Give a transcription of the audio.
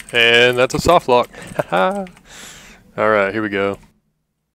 And that's a soft lock. Alright, here we go.